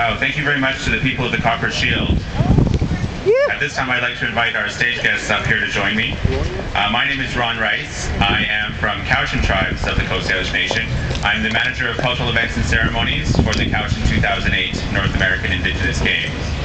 Thank you very much to the people of the Copper Shield. At this time, I'd like to invite our stage guests up here to join me. My name is Ron Rice. I am from Cowichan Tribes of the Coast Salish Nation. I'm the manager of cultural events and ceremonies for the Cowichan 2008 North American Indigenous Games.